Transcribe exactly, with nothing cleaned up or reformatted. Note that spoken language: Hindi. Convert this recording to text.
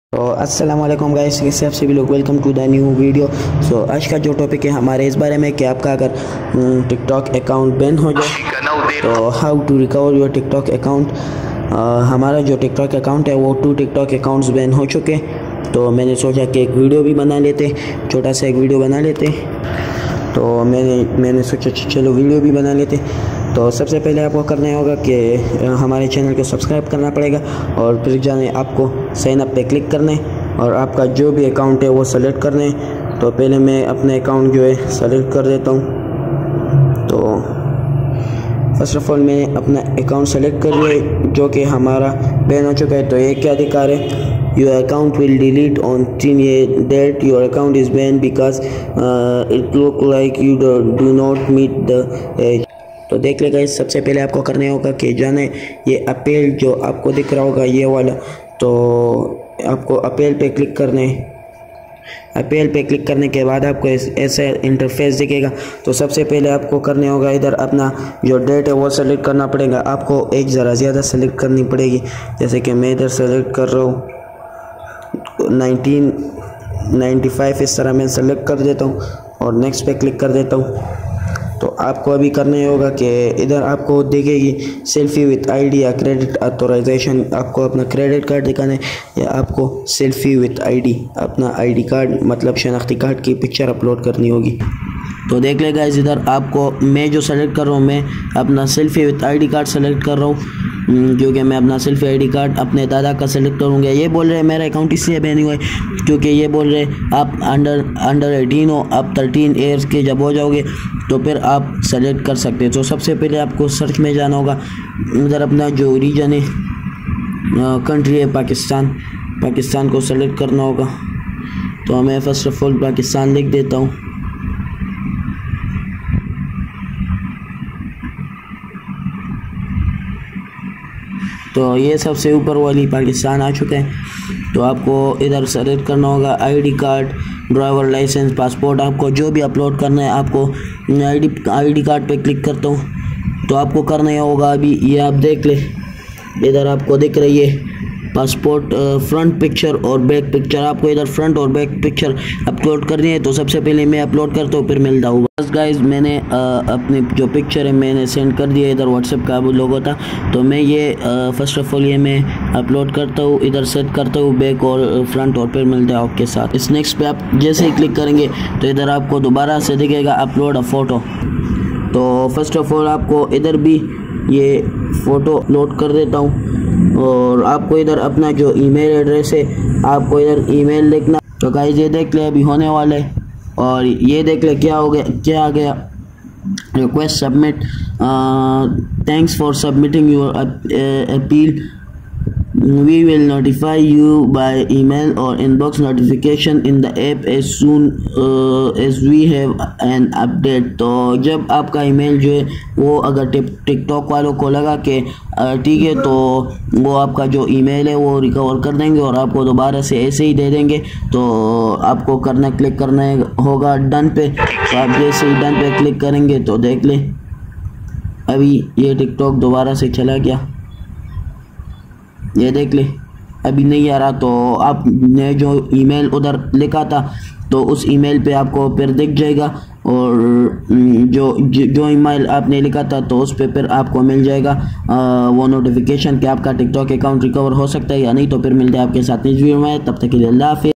तो अस्सलाम वालेकुम गाइस, कैसे आप सभी लोग, welcome to the new video. So आज का जो टॉपिक है हमारे इस बारे में कि आपका अगर टिकटॉक अकाउंट बैन हो जाए तो how to recover your TikTok account. हमारा जो टिकटॉक अकाउंट है वो टू टिकटॉक अकाउंट्स बैन हो चुके, तो मैंने सोचा कि एक वीडियो भी बना लेते, छोटा सा एक वीडियो बना लेते। तो मैंने मैंने सोचा चलो वीडियो भी बना लेते। तो सबसे पहले आपको करना होगा कि हमारे चैनल को सब्सक्राइब करना पड़ेगा और फिर जाने आपको साइन अप पे क्लिक करना है और आपका जो भी अकाउंट है वो सेलेक्ट करना है। तो पहले मैं अपने अकाउंट जो है सेलेक्ट कर देता हूँ। तो फर्स्ट ऑफ ऑल मैंने अपना अकाउंट सेलेक्ट कर लिया जो कि हमारा बैन हो चुका है। तो ये क्या दिखा रहे हैं, your account will delete on ten that your account is banned because uh, it look like you do, do not meet the age। तो देख लेगा, इस सबसे पहले आपको करने होगा कि जाने ये अपील जो आपको दिख रहा होगा ये वाला, तो आपको अपील पे क्लिक करने अपील पे क्लिक करने के बाद आपको ऐसा इंटरफेस दिखेगा। तो सबसे पहले आपको करने होगा इधर अपना जो डेट है वो सेलेक्ट करना पड़ेगा। आपको एक ज़रा ज़्यादा सेलेक्ट करनी पड़ेगी, जैसे कि मैं इधर सेलेक्ट कर रहा हूँ नाइनटीन नाइन्टी फाइव, इस तरह मैं सेलेक्ट कर देता हूँ और नेक्स्ट पे क्लिक कर देता हूँ। तो आपको अभी करना होगा कि इधर आपको दिखेगी सेल्फी विथ आईडी या क्रेडिट ऑथराइजेशन। आपको अपना क्रेडिट कार्ड दिखाना है या आपको सेल्फी विथ आईडी, अपना आईडी कार्ड मतलब शनाख्ती कार्ड की पिक्चर अपलोड करनी होगी। तो देख लेगा इस इधर आपको मैं जो सेलेक्ट कर रहा हूँ, मैं अपना selfie with ID card select कर रहा हूँ क्योंकि मैं अपना सेल्फी आईडी कार्ड अपने दादा का सेलेक्ट करूँगा। ये बोल रहे हैं मेरा अकाउंट इसलिए बैन हुआ है क्योंकि ये बोल रहे हैं आप अंडर अंडर एटीन हो, आप थर्टीन ईयर्स के जब हो जाओगे तो फिर आप सेलेक्ट कर सकते हैं। तो सबसे पहले आपको सर्च में जाना होगा, उधर अपना जो रीजन है कंट्री है पाकिस्तान, पाकिस्तान को सेलेक्ट करना होगा। तो मैं फर्स्ट ऑफ ऑल पाकिस्तान लिख देता हूँ। तो ये सबसे ऊपर वाली पाकिस्तान आ चुके हैं। तो आपको इधर सेलेक्ट करना होगा ID card, driver licence, passport, आपको जो भी अपलोड करना है। आपको आईडी आईडी कार्ड पे क्लिक करता हूँ। तो आपको करना होगा अभी ये आप देख ले, इधर आपको दिख रही है पासपोर्ट फ्रंट पिक्चर और बैक पिक्चर। आपको इधर फ्रंट और बैक पिक्चर अपलोड करनी है। तो सबसे पहले मैं अपलोड करता हूँ फिर मिलता हूँ। बस गाइज मैंने आ, अपनी जो पिक्चर है मैंने सेंड कर दिया, इधर व्हाट्सएप का वो लोगो था। तो मैं ये फर्स्ट ऑफ ऑल ये मैं अपलोड करता हूँ, इधर सेट करता हूँ बैक और फ्रंट और फिर मिलता है आपके साथ। इस नेक्स्ट पे आप जैसे ही क्लिक करेंगे तो इधर आपको दोबारा से दिखेगा अपलोड अ फ़ोटो। तो फर्स्ट ऑफ ऑल आपको इधर भी ये फ़ोटो अपलोड कर देता हूँ और आपको इधर अपना जो ईमेल एड्रेस है आपको इधर ईमेल लिखना। तो गाइस ये देख ले अभी होने वाला है और ये देख ले क्या हो गया, क्या आ गया, request submit, thanks for submitting your appeal, we will notify you by email or inbox notification in the app as soon uh, as we have an update। तो जब आपका ईमेल जो है वो अगर टिकटॉक वालों को लगा कि ठीक है तो वो आपका जो ईमेल है वो रिकवर कर देंगे और आपको दोबारा से ऐसे ही दे देंगे। तो आपको करना क्लिक करना होगा डन पे। तो आप जैसे ही डन पे क्लिक करेंगे तो देख लें अभी ये टिकटॉक दोबारा से चला गया, ये देख ले अभी नहीं आ रहा। तो आपने जो ईमेल उधर लिखा था तो उस ईमेल पे आपको फिर दिख जाएगा और जो जो ईमेल आपने लिखा था तो उस पे फिर आपको मिल जाएगा आ, वो नोटिफिकेशन कि आपका टिकटॉक अकाउंट रिकवर हो सकता है या नहीं। तो फिर मिलते हैं आपके साथ इस वीडियो में, तब तक के लिए अल्लाह हाफिज़।